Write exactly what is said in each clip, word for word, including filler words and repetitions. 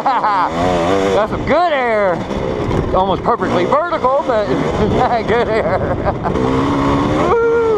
Got some good air. Almost perfectly vertical, but good air. Woo.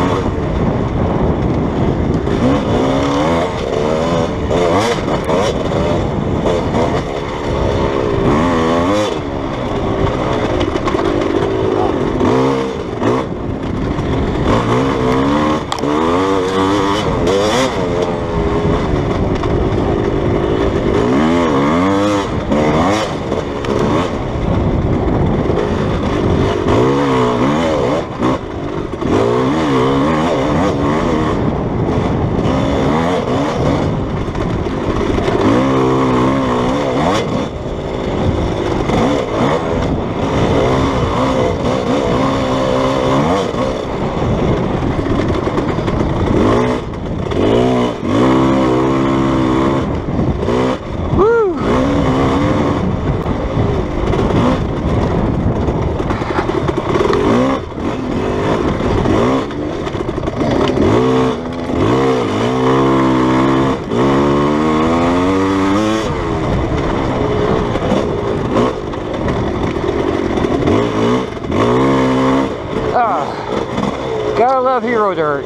Gotta love Hero Dirt.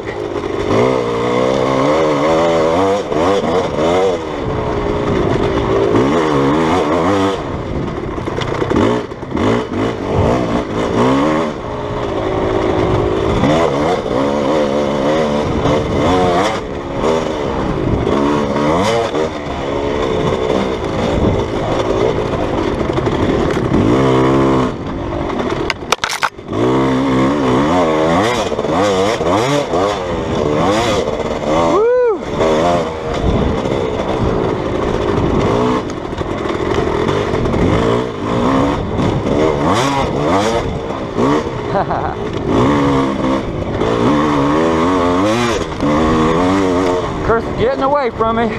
Chris is getting away from me.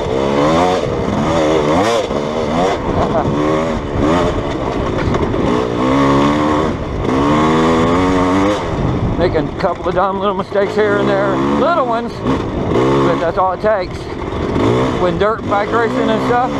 Making a couple of dumb little mistakes here and there. Little ones, but that's all it takes. When dirt bike racing and stuff.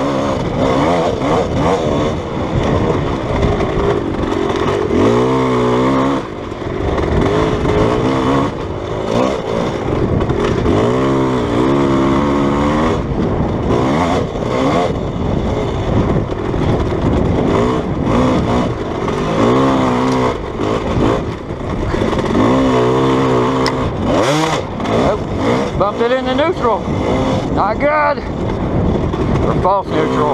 Bumped it into neutral. Not good. Or false neutral.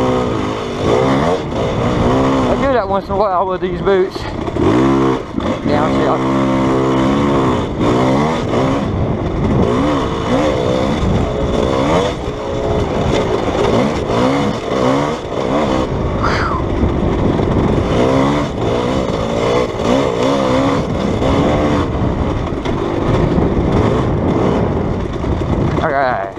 I do that once in a while with these boots. Downshift. Alright.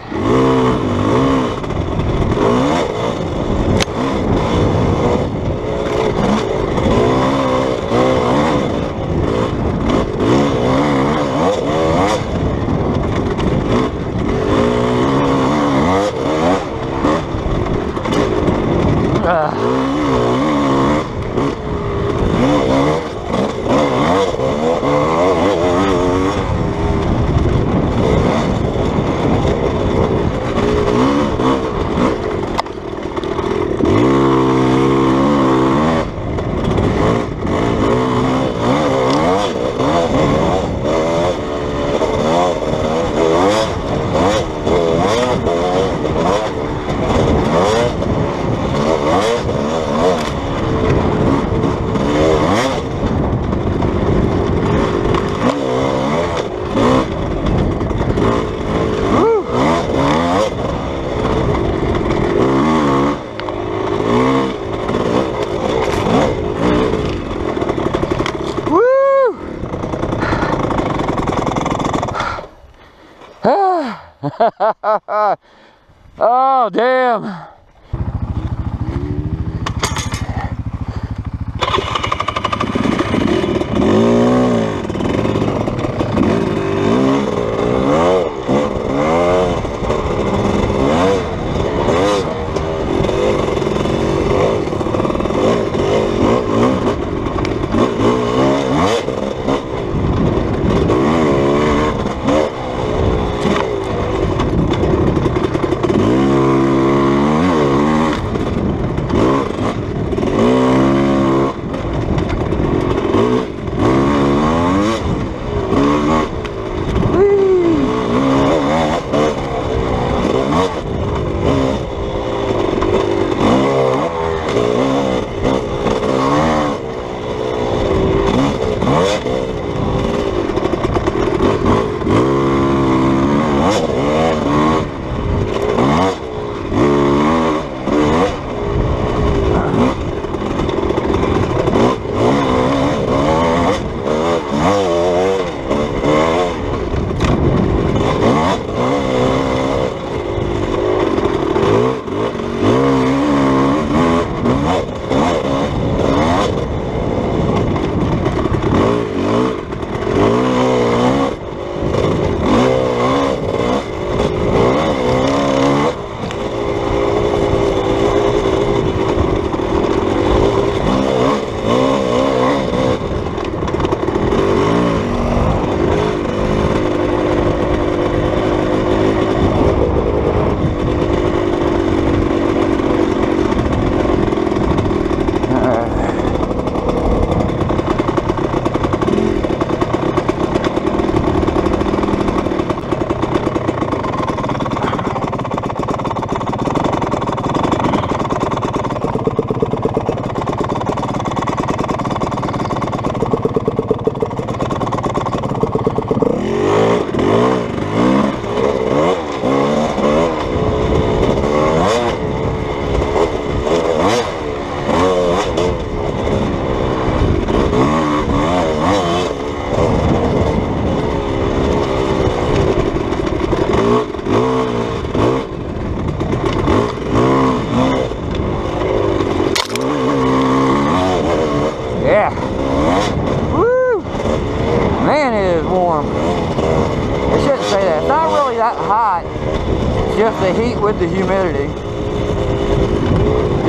Oh, damn.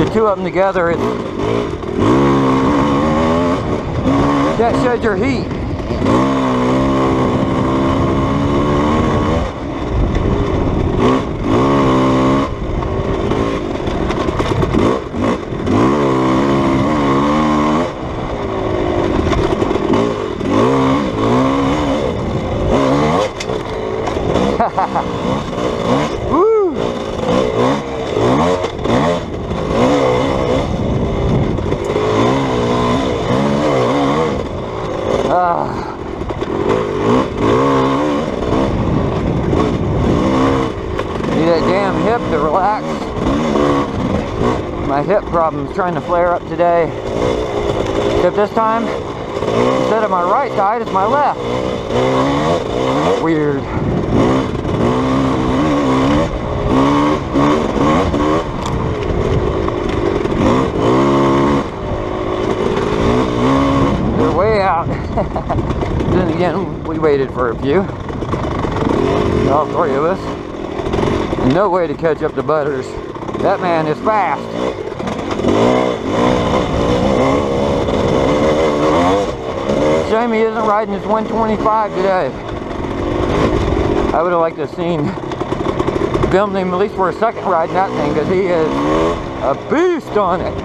the two of them together, it's, that sheds your heat. Woo! Ah. Need that damn hip to relax. My hip problem's trying to flare up today. Except this time, instead of my right side, it's my left. Weird. They're way out. Then again, we waited for a few. All three of us. And no way to catch up to Butters. That man is fast. Shame he isn't riding his one twenty-five today. I would have liked to have seen, filmed him at least for a second riding that thing, because he is a beast on it.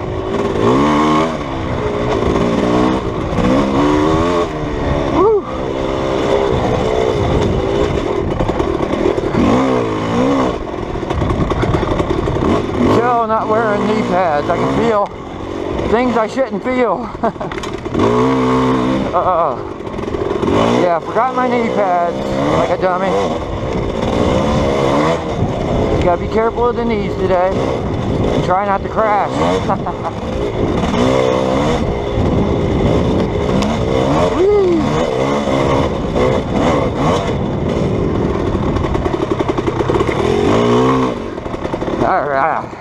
Woo. Joe not wearing knee pads. I can feel things I shouldn't feel. Uh, yeah, forgot my knee pads like a dummy. You gotta be careful with the knees today and try not to crash. Alright.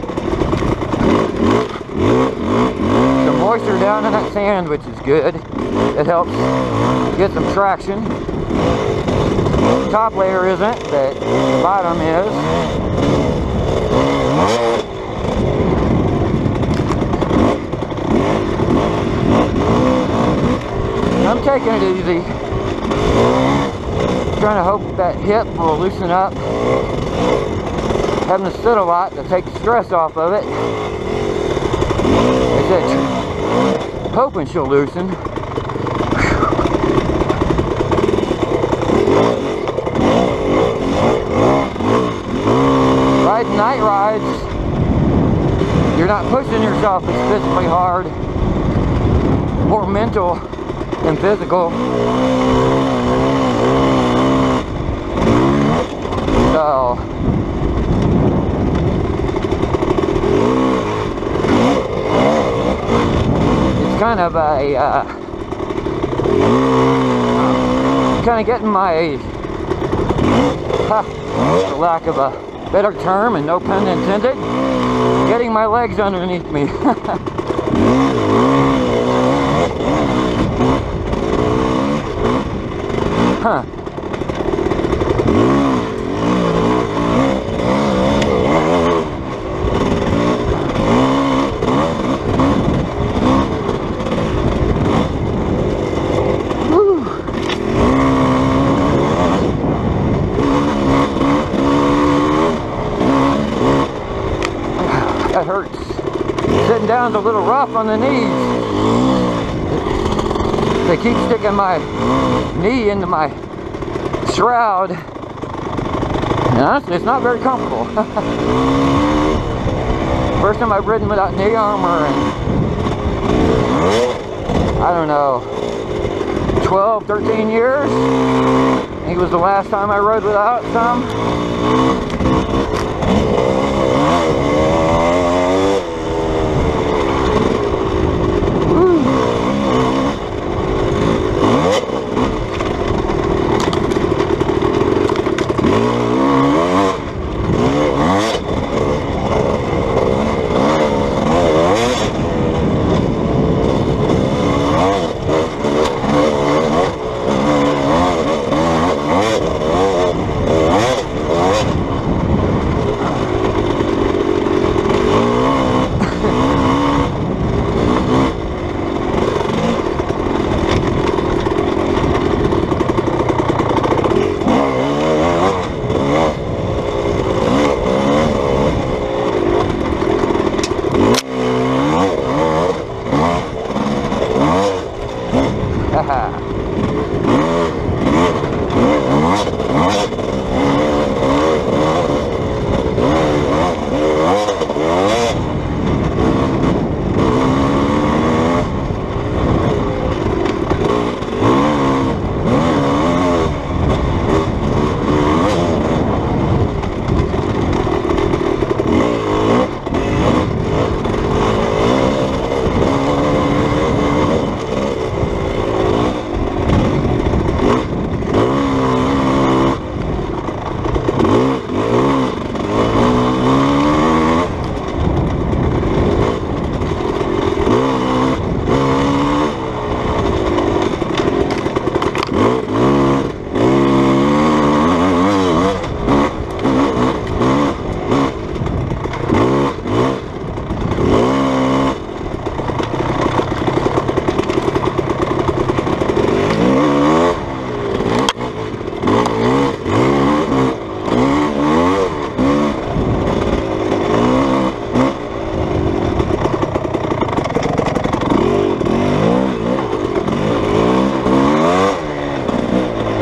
Some moisture down in that sand, which is good. It helps get some traction. The top layer isn't, but the bottom is. I'm taking it easy. Trying to hope that hip will loosen up. Having to sit a lot to take the stress off of it. I said, hoping she'll loosen. Riding night rides, you're not pushing yourself as physically hard, more mental than physical. So, it's kind of a, uh, kind of getting my, huh, for lack of a better term, and no pun intended, getting my legs underneath me. Huh. That hurts. Sitting down's a little rough on the knees. They keep sticking my knee into my shroud. And honestly, it's not very comfortable. First time I've ridden without knee armor in, I don't know, twelve, thirteen years. I think it was the last time I rode without some.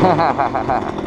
Ha ha ha ha.